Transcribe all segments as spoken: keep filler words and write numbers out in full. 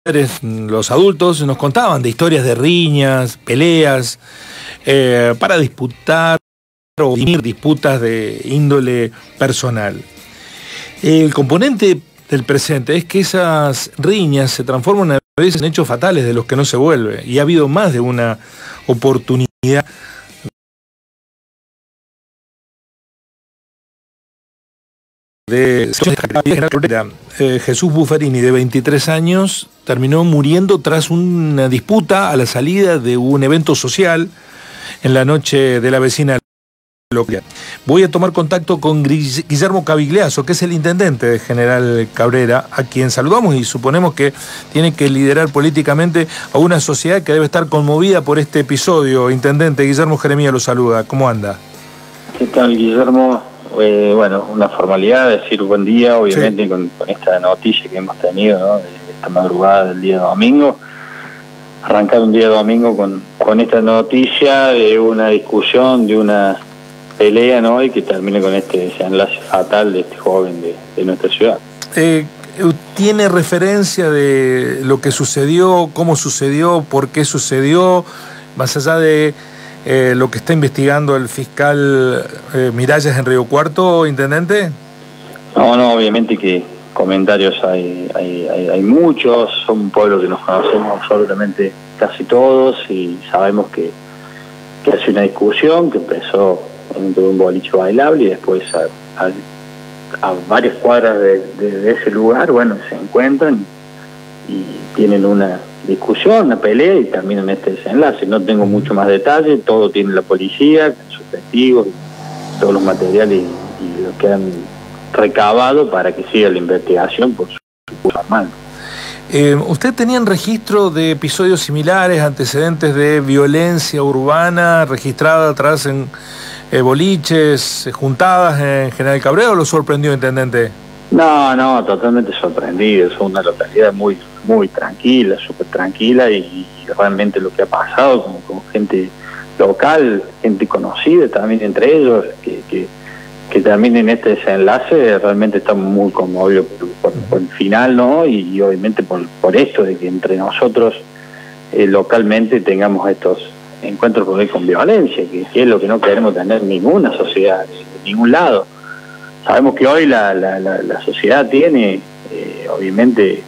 los adultos nos contaban de historias de riñas, peleas, eh, para disputar o dirimir disputas de índole personal. El componente del presente es que esas riñas se transforman a veces en hechos fatales de los que no se vuelve, y ha habido más de una oportunidad de eh, Jesús Buffarini, de veintitrés años, terminó muriendo tras una disputa a la salida de un evento social en la noche de la vecina local. Voy a tomar contacto con Guillermo Cavigliaso, que es el intendente de General Cabrera, a quien saludamos y suponemos que tiene que liderar políticamente a una sociedad que debe estar conmovida por este episodio. Intendente, Guillermo Jeremía lo saluda. ¿Cómo anda? ¿Qué tal, Guillermo? Eh, bueno, una formalidad, decir buen día, obviamente, sí. con, con esta noticia que hemos tenido, ¿no?, de esta madrugada del día domingo. Arrancar un día domingo con, con esta noticia de una discusión, de una pelea, ¿no?, y que termine con este desenlace fatal de este joven de, de nuestra ciudad. Eh, ¿Tiene referencia de lo que sucedió, cómo sucedió, por qué sucedió, más allá de Eh, lo que está investigando el fiscal eh, Miralles en Río Cuarto, intendente? No, no, obviamente que comentarios hay, hay, hay, hay muchos, son un pueblo que nos conocemos absolutamente casi todos y sabemos que, que hace una discusión que empezó dentro de un boliche bailable y después a, a, a varias cuadras de, de, de ese lugar, bueno, se encuentran y tienen una discusión, una pelea y terminan este desenlace. No tengo mucho más detalle, todo tiene la policía, sus testigos, todos los materiales y, y lo que han recabado para que siga la investigación por su normal. Eh, ¿Usted tenía registro de episodios similares, antecedentes de violencia urbana registrada atrás en eh, boliches, juntadas en General Cabrera, o lo sorprendió, intendente? No, no, totalmente sorprendido. Es una localidad muy muy tranquila, súper tranquila, y, y realmente lo que ha pasado con, con gente local, gente conocida también entre ellos, que, que, que terminen este desenlace, realmente estamos muy conmovidos por, por, por el final, ¿no? Y, y obviamente por, por esto de que entre nosotros eh, localmente tengamos estos encuentros con, con violencia, que, que es lo que no queremos tener en ninguna sociedad, en ningún lado. Sabemos que hoy la, la, la, la sociedad tiene, eh, obviamente,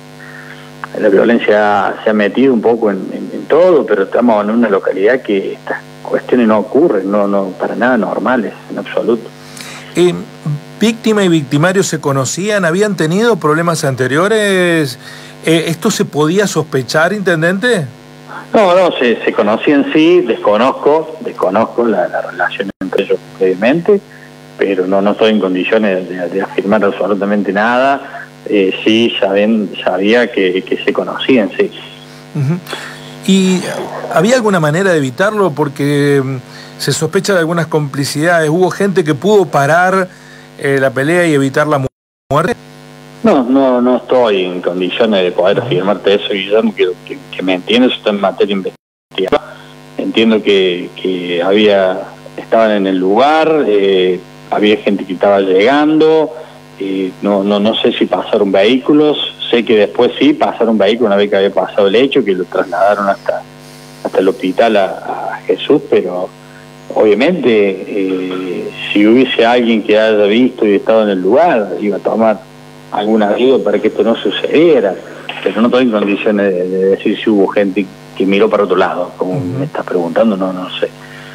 la violencia se ha metido un poco en, en, en todo, pero estamos en una localidad que estas cuestiones no ocurren, no, no para nada normales, en absoluto. Eh, ¿Víctima y victimario se conocían? ¿Habían tenido problemas anteriores? Eh, ¿Esto se podía sospechar, intendente? No, no, se, se conocían, sí, desconozco, desconozco la, la relación entre ellos previamente, pero no, no estoy en condiciones de, de afirmar absolutamente nada. Eh, sí, saben, sabía que, que se conocían, sí. Uh-huh. ¿Y había alguna manera de evitarlo? Porque se sospecha de algunas complicidades. ¿Hubo gente que pudo parar eh, la pelea y evitar la muerte? No, no, no estoy en condiciones de poder afirmarte eso, Guillermo, que, que, que me entiendes, estoy en materia investigativa. Entiendo que, que había, estaban en el lugar, eh, había gente que estaba llegando. Eh, no, no, no sé si pasaron vehículos, sé que después sí pasaron vehículos una vez que había pasado el hecho, que lo trasladaron hasta, hasta el hospital a, a Jesús, pero obviamente eh, si hubiese alguien que haya visto y estado en el lugar, iba a tomar alguna ayuda para que esto no sucediera, pero no estoy en condiciones de, de decir si hubo gente que miró para otro lado, como uh-huh. me estás preguntando, no, no sé.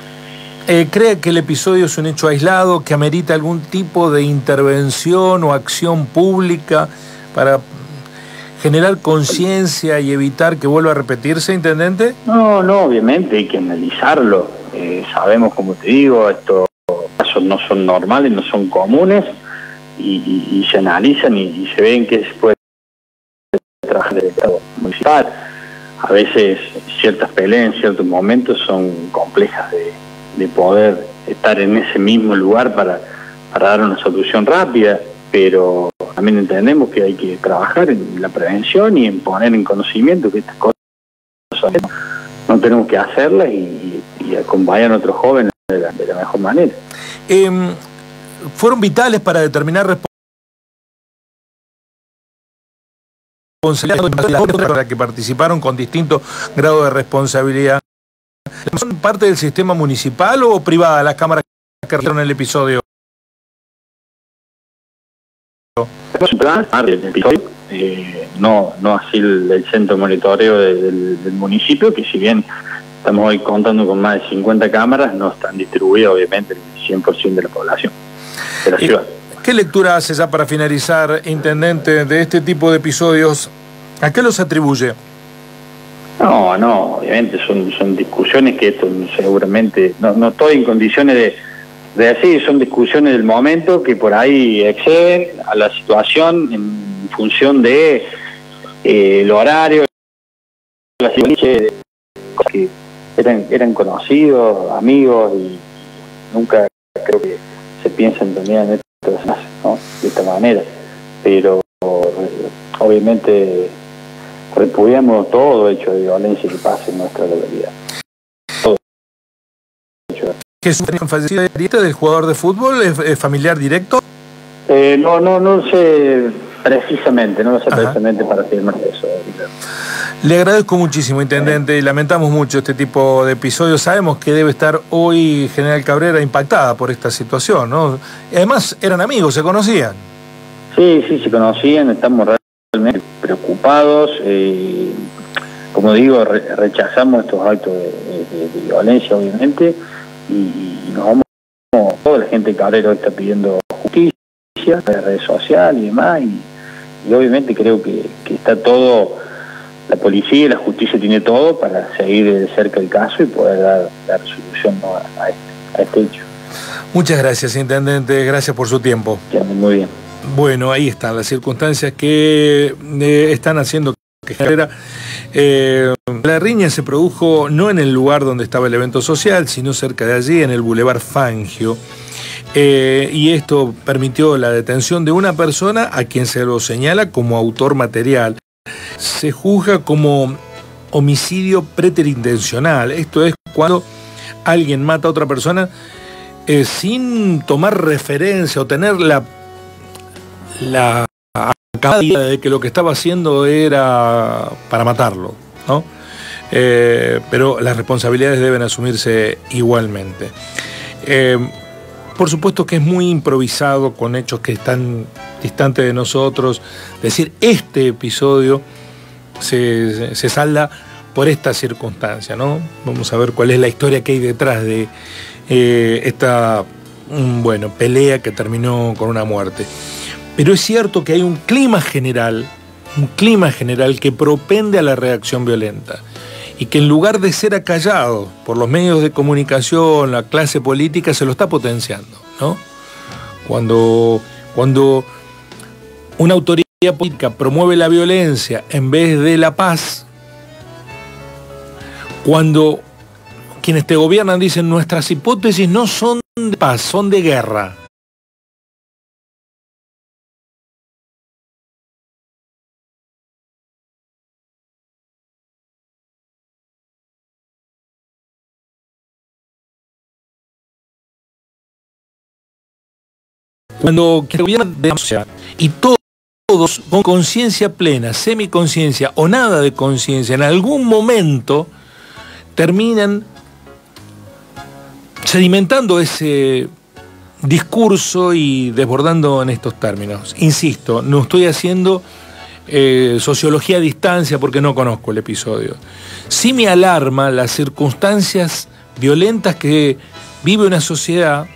Eh, ¿Cree que el episodio es un hecho aislado, que amerita algún tipo de intervención o acción pública para generar conciencia y evitar que vuelva a repetirse, intendente? No, no, obviamente hay que analizarlo. Eh, sabemos, como te digo, estos casos no son normales, no son comunes, y, y, y se analizan y, y se ven que se puede trabajar del Estado municipal. A veces ciertas peleas en ciertos momentos son complejas de de poder estar en ese mismo lugar para, para dar una solución rápida, pero también entendemos que hay que trabajar en la prevención y en poner en conocimiento que estas cosas no, no tenemos que hacerlas y, y acompañar a otros jóvenes de la, de la mejor manera. Eh, ¿Fueron vitales para determinar responsabilidad que participaron con distintos grados de responsabilidad. ¿Son parte del sistema municipal o privada las cámaras que realizaron el episodio? Eh, no, no así el, el centro de monitoreo de, del, del municipio, que si bien estamos hoy contando con más de cincuenta cámaras, no están distribuidas obviamente el cien por ciento de la población de la ciudad. ¿Qué lectura hace ya para finalizar, intendente, de este tipo de episodios? ¿A qué los atribuye? No, no, obviamente son, son discusiones que esto seguramente, no, no estoy en condiciones de, de decir, son discusiones del momento que por ahí exceden a la situación en función de eh, el horario, las que eran, eran conocidos, amigos, y nunca creo que se piensa en también en esto, ¿no? De esta manera, pero obviamente repudiamos todo hecho de violencia que pasa en nuestra localidad. Todo hecho de... ¿Jesús fallecido directo del jugador de fútbol? ¿Es, es familiar directo? Eh, no, no, no sé precisamente, no lo sé Ajá. precisamente para afirmar eso. Le agradezco muchísimo, intendente, y lamentamos mucho este tipo de episodios. Sabemos que debe estar hoy General Cabrera impactada por esta situación, ¿no? Y además eran amigos, se conocían. Sí, sí, se conocían, estamos realmente preocupados. Eh, como digo, re rechazamos estos actos de, de, de violencia, obviamente, y, y nos vamos, toda la gente de Cabrera está pidiendo justicia, en las redes sociales y demás, y, y obviamente creo que, que está todo, la policía y la justicia tiene todo para seguir de cerca el caso y poder dar, dar solución, ¿no? a, este, a este hecho. Muchas gracias, intendente, gracias por su tiempo. Ya, muy bien. Bueno, ahí están las circunstancias que eh, están haciendo que Cabrera. Eh, la riña se produjo no en el lugar donde estaba el evento social, sino cerca de allí, en el Boulevard Fangio. Eh, y esto permitió la detención de una persona a quien se lo señala como autor material. Se juzga como homicidio preterintencional. Esto es cuando alguien mata a otra persona eh, sin tomar referencia o tener la la idea de que lo que estaba haciendo era para matarlo, ¿no? Eh, pero las responsabilidades deben asumirse igualmente. Eh, por supuesto que es muy improvisado con hechos que están distantes de nosotros. Decir, este episodio se, se salda por esta circunstancia, ¿no? Vamos a ver cuál es la historia que hay detrás de eh, esta, bueno, pelea que terminó con una muerte. Pero es cierto que hay un clima general, un clima general que propende a la reacción violenta y que en lugar de ser acallado por los medios de comunicación, la clase política se lo está potenciando, ¿no? Cuando, cuando una autoridad política promueve la violencia en vez de la paz, cuando quienes te gobiernan dicen nuestras hipótesis no son de paz, son de guerra. Cuando el gobierno de la sociedad y todos, todos con conciencia plena, semiconciencia o nada de conciencia, en algún momento terminan sedimentando ese discurso y desbordando en estos términos. Insisto, no estoy haciendo eh, sociología a distancia porque no conozco el episodio. Sí me alarma las circunstancias violentas que vive una sociedad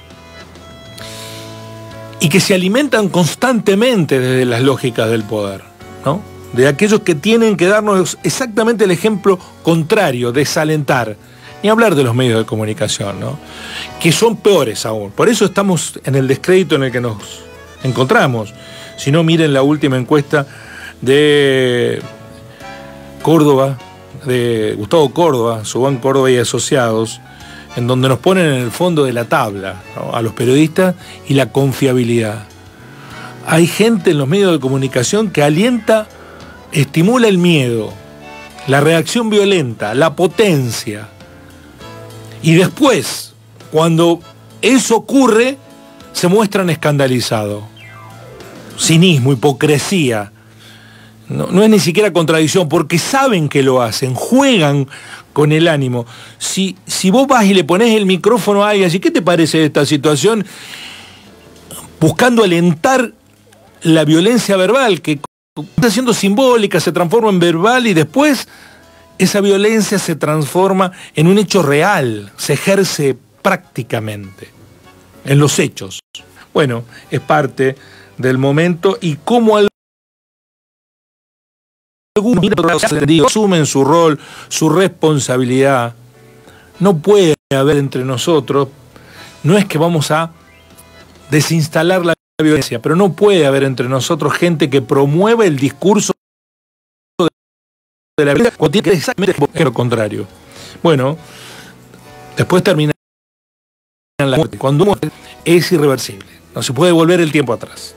y que se alimentan constantemente desde las lógicas del poder, ¿no? De aquellos que tienen que darnos exactamente el ejemplo contrario, desalentar. Ni hablar de los medios de comunicación, ¿no? Que son peores aún. Por eso estamos en el descrédito en el que nos encontramos. Si no, miren la última encuesta de Córdoba, de Gustavo Córdoba, Subán Córdoba y Asociados, en donde nos ponen en el fondo de la tabla, ¿no? A los periodistas y la confiabilidad. Hay gente en los medios de comunicación que alienta, estimula el miedo, la reacción violenta, la potencia. Y después, cuando eso ocurre, se muestran escandalizados. Cinismo, hipocresía. No, no es ni siquiera contradicción, porque saben que lo hacen, juegan con el ánimo. Si, si vos vas y le pones el micrófono a alguien, así, ¿qué te parece esta situación? Buscando alentar la violencia verbal, que está siendo simbólica, se transforma en verbal y después esa violencia se transforma en un hecho real, se ejerce prácticamente en los hechos. Bueno, es parte del momento y cómo al algunos asumen su rol, su responsabilidad. No puede haber entre nosotros, no es que vamos a desinstalar la violencia, pero no puede haber entre nosotros gente que promueva el discurso de la violencia cuando tiene que exactamente lo contrario. Bueno, después termina la muerte. Cuando muere es irreversible, no se puede volver el tiempo atrás.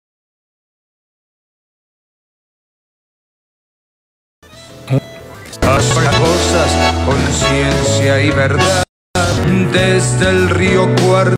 Haga cosas con ciencia y verdad desde el río Cuarto.